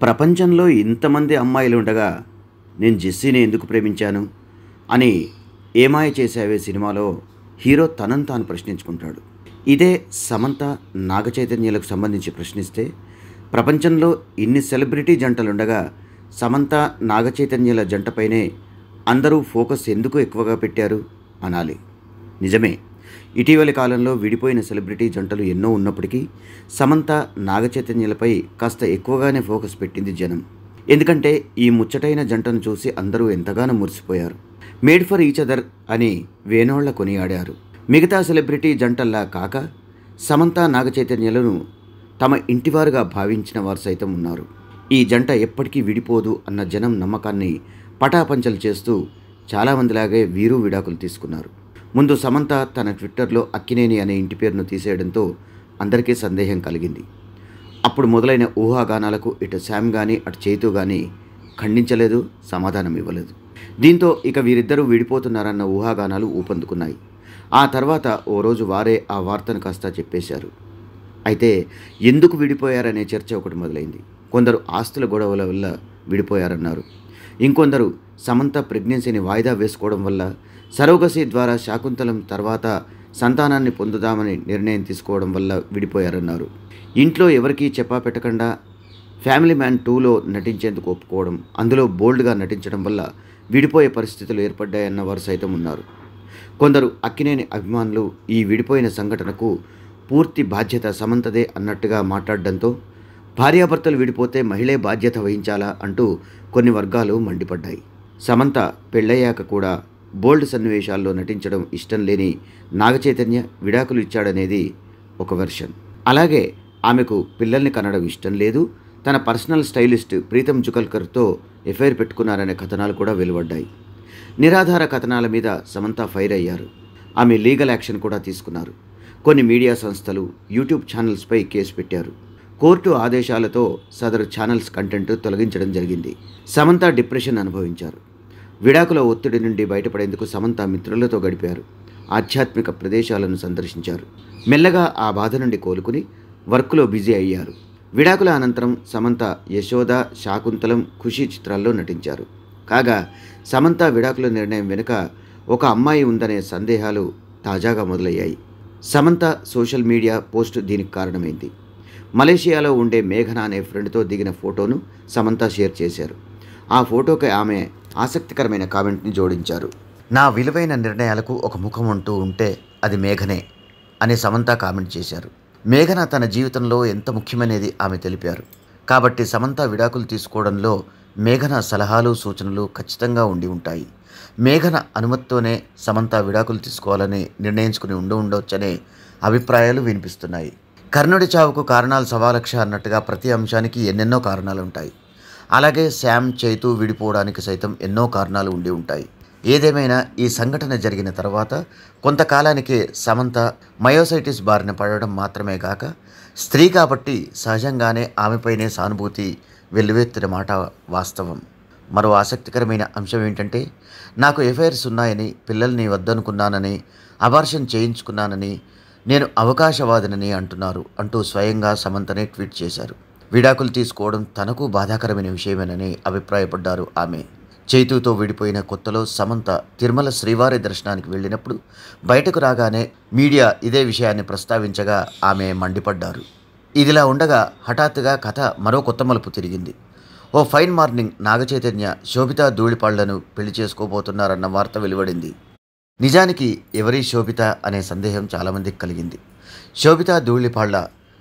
ప్రపంచంలో ఇంతమంది అమ్మాయిలుండగా నేను జెస్సీని ఎందుకు ప్రేమించాను అని 'ఏమాయ చేసావే' సినిమాలో హీరో తనను తాను ప్రశ్నించుకుంటాడు. ఇదే సమంత, నాగచైతన్యలకు సంబంధించి ప్రశ్నిస్తే, ప్రపంచంలో ఇన్ని సెలబ్రిటీ జంటలుండగా సమంత, నాగచైతన్యల జంటపైనే అందరూ ఫోకస్ ఎందుకు ఎక్కువగా పెట్టారు అనాలి. నిజమే, ఇటీవలి కాలంలో విడిపోయిన సెలబ్రిటీ జంటలు ఎన్నో ఉన్నప్పటికీ సమంత, నాగచైతన్యలపై కాస్త ఎక్కువగానే ఫోకస్ పెట్టింది జనం. ఎందుకంటే ఈ ముచ్చటైన జంటను చూసి అందరూ ఎంతగానో మురిసిపోయారు. మేడ్ ఫర్ ఈచ్ అదర్ అని వేనోళ్ల కొనియాడారు. మిగతా సెలబ్రిటీ జంటల్లా కాక సమంత, నాగచైతన్యలను తమ ఇంటివారుగా భావించిన వారు సైతం ఉన్నారు. ఈ జంట ఎప్పటికీ విడిపోదు అన్న జనం నమ్మకాన్ని పటాపంచలు చేస్తూ చాలామందిలాగే వీరు విడాకులు తీసుకున్నారు. ముందు సమంత తన ట్విట్టర్లో అక్కినేని అనే ఇంటి పేరును తీసేయడంతో అందరికీ సందేహం కలిగింది. అప్పుడు మొదలైన ఊహాగానాలకు ఇటు శామ్ కానీ అటు చైతు కానీ ఖండించలేదు, సమాధానం ఇవ్వలేదు. దీంతో ఇక వీరిద్దరూ విడిపోతున్నారన్న ఊహాగానాలు ఊపందుకున్నాయి. ఆ తర్వాత ఓ రోజు వారే ఆ వార్తను కాస్త చెప్పేశారు. అయితే ఎందుకు విడిపోయారనే చర్చ ఒకటి మొదలైంది. కొందరు ఆస్తుల గొడవల వల్ల విడిపోయారన్నారు. ఇంకొందరు సమంత ప్రెగ్నెన్సీని వాయిదా వేసుకోవడం వల్ల, సరోగసీ ద్వారా శాకుంతలం తర్వాత సంతానాన్ని పొందుదామని నిర్ణయం తీసుకోవడం వల్ల విడిపోయారన్నారు. ఇంట్లో ఎవరికీ చెప్పా పెట్టకుండా ఫ్యామిలీ మ్యాన్ 2లో నటించేందుకు ఒప్పుకోవడం, అందులో బోల్డ్గా నటించడం వల్ల విడిపోయే పరిస్థితులు ఏర్పడ్డాయన్న వారు సైతం ఉన్నారు. కొందరు అక్కినేని అభిమానులు ఈ విడిపోయిన సంఘటనకు పూర్తి బాధ్యత సమంతదే అన్నట్టుగా మాట్లాడడంతో భార్యాభర్తలు విడిపోతే మహిళే బాధ్యత వహించాలా అంటూ కొన్ని వర్గాలు మండిపడ్డాయి. సమంత పెళ్ళయ్యాక కూడా బోల్డ్ సన్నివేశాల్లో నటించడం ఇష్టం లేని నాగచైతన్య విడాకులు ఇచ్చాడనేది ఒక వెర్షన్. అలాగే ఆమెకు పిల్లల్ని కనడం ఇష్టం లేదు, తన పర్సనల్ స్టైలిస్ట్ ప్రీతం జుకల్కర్తో ఎఫైర్ పెట్టుకున్నారనే కథనాలు కూడా వెలువడ్డాయి. నిరాధార కథనాల మీద సమంత ఫైర్ అయ్యారు. ఆమె లీగల్ యాక్షన్ కూడా తీసుకున్నారు. కొన్ని మీడియా సంస్థలు, యూట్యూబ్ ఛానల్స్పై కేసు పెట్టారు. కోర్టు ఆదేశాలతో సదరు ఛానల్స్ కంటెంట్ తొలగించడం జరిగింది. సమంత డిప్రెషన్ అనుభవించారు. విడాకుల ఒత్తిడి నుండి బయటపడేందుకు సమంత మిత్రులతో గడిపారు. ఆధ్యాత్మిక ప్రదేశాలను సందర్శించారు. మెల్లగా ఆ బాధ నుండి కోలుకుని వర్క్లో బిజీ అయ్యారు. విడాకుల అనంతరం సమంత యశోద, శాకుంతలం, ఖుషి చిత్రాల్లో నటించారు. కాగా సమంత విడాకుల నిర్ణయం వెనుక ఒక అమ్మాయి ఉందనే సందేహాలు తాజాగా మొదలయ్యాయి. సమంత సోషల్ మీడియా పోస్ట్ దీనికి కారణమైంది. మలేషియాలో ఉండే మేఘన అనే ఫ్రెండ్తో దిగిన ఫోటోను సమంత షేర్ చేశారు. ఆ ఫోటోకి ఆమె ఆసక్తికరమైన కామెంట్ని జోడించారు. నా విలువైన నిర్ణయాలకు ఒక ముఖం అంటూ ఉంటే అది మేఘనే అని సమంత కామెంట్ చేశారు. మేఘన తన జీవితంలో ఎంత ముఖ్యమనేది ఆమె తెలిపారు. కాబట్టి సమంత విడాకులు తీసుకోవడంలో మేఘన సలహాలు, సూచనలు ఖచ్చితంగా ఉండి ఉంటాయి. మేఘన అనుమతితోనే సమంత విడాకులు తీసుకోవాలని నిర్ణయించుకుని ఉండవచ్చనే అభిప్రాయాలు వినిపిస్తున్నాయి. కర్ణుడి చావుకు కారణాలు సవాలక్ష అన్నట్టుగా ప్రతి అంశానికి ఎన్నెన్నో కారణాలు ఉంటాయి. అలాగే శామ్, చైతు విడిపోవడానికి సైతం ఎన్నో కారణాలు ఉండి ఉంటాయి. ఏదేమైనా ఈ సంఘటన జరిగిన తర్వాత కొంతకాలానికే సమంత మయోసైటిస్ బారిన పడడం మాత్రమే కాక స్త్రీ కాబట్టి సహజంగానే ఆమెపైనే సానుభూతి వెల్లువెత్తిన మాట వాస్తవం. మరో ఆసక్తికరమైన అంశం ఏంటంటే, నాకు ఎఫైర్స్ ఉన్నాయని, పిల్లల్ని వద్దనుకున్నానని, అబార్షన్ చేయించుకున్నానని, నేను అవకాశవాదినని అంటూ స్వయంగా సమంతనే ట్వీట్ చేశారు. విడాకులు తీసుకోవడం తనకు బాధాకరమైన విషయమేనని అభిప్రాయపడ్డారు ఆమె. చైతుతో విడిపోయిన కొత్తలో సమంత తిరుమల శ్రీవారి దర్శనానికి వెళ్ళినప్పుడు బయటకు రాగానే మీడియా ఇదే విషయాన్ని ప్రస్తావించగా ఆమె మండిపడ్డారు. ఇదిలా ఉండగా హఠాత్తుగా కథ మరో కొత్త మలుపు తిరిగింది. ఓ ఫైన్ మార్నింగ్ నాగచైతన్య, శోభిత ధూళిపాళ్లను పెళ్లి చేసుకోబోతున్నారన్న వార్త వెలువడింది. నిజానికి ఎవరి శోభిత అనే సందేహం చాలామందికి కలిగింది. శోభిత ధూళిపాళ్ల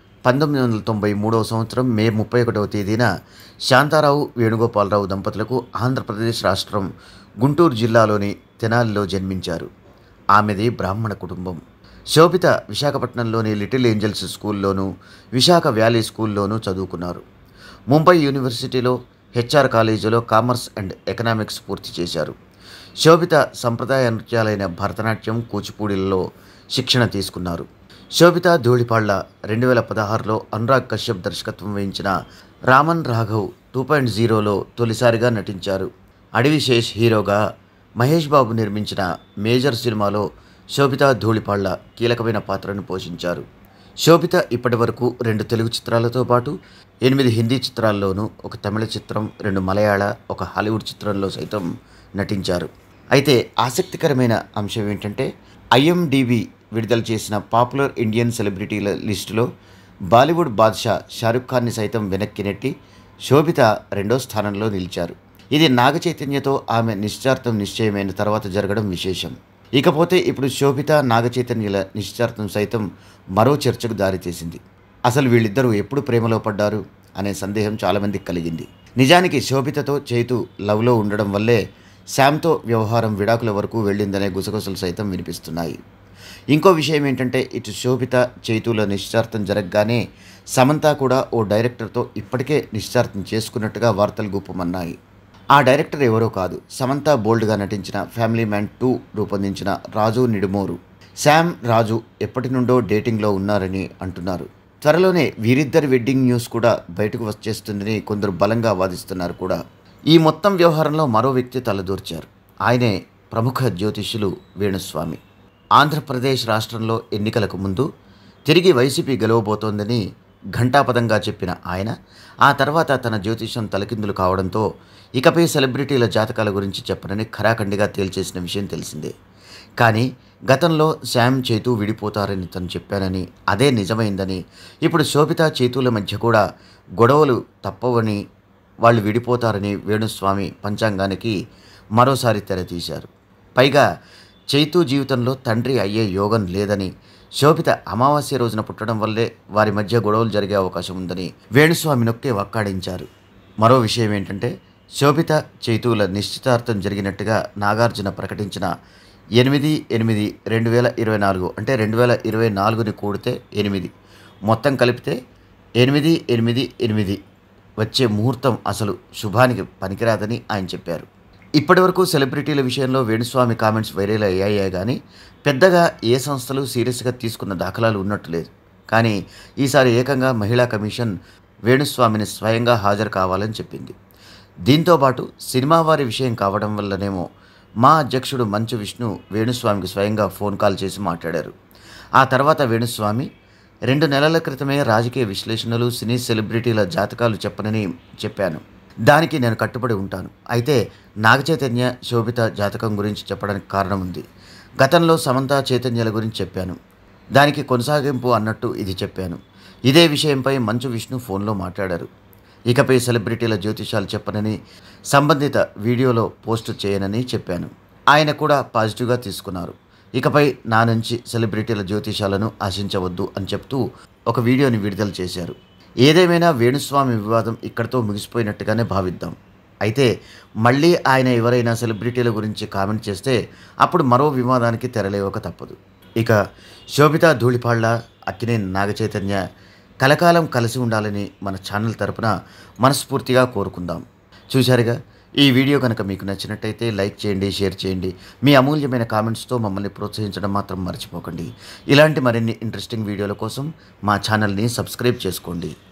1993 సంవత్సరం మే 31వ తేదీన శాంతారావు, వేణుగోపాలరావు దంపతులకు ఆంధ్రప్రదేశ్ రాష్ట్రం గుంటూరు జిల్లాలోని తెనాలిలో జన్మించారు. ఆమెది బ్రాహ్మణ కుటుంబం. శోభిత విశాఖపట్నంలోని లిటిల్ ఏంజల్స్ స్కూల్లోనూ, విశాఖ వ్యాలీ స్కూల్లోనూ చదువుకున్నారు. ముంబై యూనివర్సిటీలో హెచ్ఆర్ కాలేజీలో కామర్స్ అండ్ ఎకనామిక్స్ పూర్తి చేశారు. శోభిత సంప్రదాయ నృత్యాలైన భరతనాట్యం, కూచిపూడిలలో శిక్షణ తీసుకున్నారు. శోభిత ధూళిపాళ్ల 2016లో అనురాగ్ కశ్యప్ దర్శకత్వం వహించిన రామన్ రాఘవ్ 2.0లో తొలిసారిగా నటించారు. అడవి శేష్ హీరోగా మహేష్ బాబు నిర్మించిన మేజర్ సినిమాలో శోభిత ధూళిపాళ్ల కీలకమైన పాత్రను పోషించారు. శోభిత ఇప్పటివరకు 2 తెలుగు చిత్రాలతో పాటు 8 హిందీ చిత్రాల్లోనూ, ఒక తమిళ చిత్రం, 2 మలయాళ, ఒక హాలీవుడ్ చిత్రంలో సైతం నటించారు. అయితే ఆసక్తికరమైన అంశం ఏంటంటే ఐఎండిబి విడుదల చేసిన పాపులర్ ఇండియన్ సెలబ్రిటీల లిస్టులో బాలీవుడ్ బాద్షా షారుఖ్ ఖాన్ని సైతం వెనక్కి నెట్టి శోభిత 2వ స్థానంలో నిలిచారు. ఇది నాగ చైతన్యతో ఆమె నిశ్చార్థం నిశ్చయమైన తర్వాత జరగడం విశేషం. ఇకపోతే ఇప్పుడు శోభిత, నాగ చైతన్యల నిశ్చార్థం సైతం మరో చర్చకు దారితీసింది. అసలు వీళ్ళిద్దరూ ఎప్పుడు ప్రేమలో పడ్డారు అనే సందేహం చాలామందికి కలిగింది. నిజానికి శోభితతో చైతు లవ్లో ఉండడం వల్లే శామ్తో వ్యవహారం విడాకుల వరకు వెళ్ళిందనే గుసగుసలు సైతం వినిపిస్తున్నాయి. ఇంకో విషయం ఏంటంటే ఇటు శోభిత, చైతుల నిశ్చార్థం జరగగానే సమంత కూడా ఓ డైరెక్టర్తో ఇప్పటికే నిశ్చార్థం చేసుకున్నట్టుగా వార్తలు గుప్పమన్నాయి. ఆ డైరెక్టర్ ఎవరో కాదు, సమంత బోల్డ్గా నటించిన ఫ్యామిలీ మ్యాన్ 2 రూపొందించిన రాజు నిడుమోరు. శామ్, రాజు ఎప్పటి నుండో డేటింగ్లో ఉన్నారని అంటున్నారు. త్వరలోనే వీరిద్దరి వెడ్డింగ్ న్యూస్ కూడా బయటకు వచ్చేస్తుందని కొందరు బలంగా వాదిస్తున్నారు కూడా. ఈ మొత్తం వ్యవహారంలో మరో వ్యక్తి తలదూర్చారు. ఆయనే ప్రముఖ జ్యోతిష్యులు వేణుస్వామి. ఆంధ్రప్రదేశ్ రాష్ట్రంలో ఎన్నికలకు ముందు తిరిగి వైసీపీ గెలవబోతోందని ఘంటాపదంగా చెప్పిన ఆయన ఆ తర్వాత తన జ్యోతిష్యం తలకిందులు కావడంతో ఇకపై సెలబ్రిటీల జాతకాల గురించి చెప్పనని ఖరాఖండిగా తేల్చేసిన విషయం తెలిసిందే. కానీ గతంలో శామ్, చైతు విడిపోతారని తను చెప్పానని, అదే నిజమైందని, ఇప్పుడు శోభిత, చైతుల మధ్య కూడా గొడవలు తప్పవని, వాళ్ళు విడిపోతారని వేణుస్వామి పంచాంగానికి మరోసారి తెరతీశారు. పైగా చైతు జీవితంలో తండ్రి అయ్యే యోగం లేదని, శోభిత అమావాస్య రోజున పుట్టడం వల్లే వారి మధ్య గొడవలు జరిగే అవకాశం ఉందని వేణుస్వామి నొక్కి వక్కాడించారు. మరో విషయం ఏంటంటే శోభిత, చైతుల నిశ్చితార్థం జరిగినట్టుగా నాగార్జున ప్రకటించిన 8/8/2024 అంటే 2024ని కూడితే 8, మొత్తం కలిపితే 8/8/8 వచ్చే ముహూర్తం అసలు శుభానికి పనికిరాదని ఆయన చెప్పారు. ఇప్పటివరకు సెలబ్రిటీల విషయంలో వేణుస్వామి కామెంట్స్ వైరల్ అయ్యాయే కానీ పెద్దగా ఏ సంస్థలు సీరియస్గా తీసుకున్న దాఖలాలు ఉన్నట్టు లేదు. కానీ ఈసారి ఏకంగా మహిళా కమిషన్ వేణుస్వామిని స్వయంగా హాజరు కావాలని చెప్పింది. దీంతోపాటు సినిమా వారి విషయం కావడం వల్లనేమో మా అధ్యక్షుడు మంచు విష్ణు వేణుస్వామికి స్వయంగా ఫోన్ కాల్ చేసి మాట్లాడారు. ఆ తర్వాత వేణుస్వామి 2 నెలల క్రితమే రాజకీయ విశ్లేషణలు, సినీ సెలబ్రిటీల జాతకాలు చెప్పనని చెప్పాను. దానికి నేను కట్టుబడి ఉంటాను. అయితే నాగచైతన్య, శోభిత జాతకం గురించి చెప్పడానికి కారణం ఉంది. గతంలో సమంత, చైతన్యల గురించి చెప్పాను. దానికి కొనసాగింపు అన్నట్టు ఇది చెప్పాను. ఇదే విషయంపై మంచు విష్ణు ఫోన్లో మాట్లాడారు. ఇకపై సెలబ్రిటీల జ్యోతిషాలు చెప్పనని, సంబంధిత వీడియోలో పోస్టు చేయనని చెప్పాను. ఆయన కూడా పాజిటివ్గా తీసుకున్నారు. ఇకపై నా నుంచి సెలబ్రిటీల జ్యోతిషాలను ఆశించవద్దు అని చెప్తూ ఒక వీడియోని విడుదల చేశారు. ఏదేమైనా వేణుస్వామి వివాదం ఇక్కడితో ముగిసిపోయినట్టుగానే భావిద్దాం. అయితే మళ్ళీ ఆయన ఎవరైనా సెలబ్రిటీల గురించి కామెంట్ చేస్తే అప్పుడు మరో వివాదానికి తెరలేవక తప్పదు. ఇక శోభిత, ధూళిపాళ్ల, అక్కినేని నాగచైతన్య కలకాలం కలిసి ఉండాలని మన ఛానల్ తరపున మనస్ఫూర్తిగా కోరుకుందాం. చూశారుగా, ఈ వీడియో కనుక మీకు నచ్చినట్టయితే లైక్ చేయండి, షేర్ చేయండి. మీ అమూల్యమైన కామెంట్స్తో మమ్మల్ని ప్రోత్సహించడం మాత్రం మర్చిపోకండి. ఇలాంటి మరిన్ని ఇంట్రెస్టింగ్ వీడియోల కోసం మా ఛానల్ని సబ్స్క్రైబ్ చేసుకోండి.